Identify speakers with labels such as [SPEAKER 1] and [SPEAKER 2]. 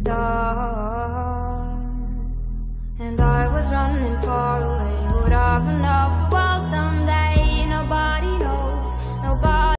[SPEAKER 1] dark, and I was running far away. Would I run off the wild?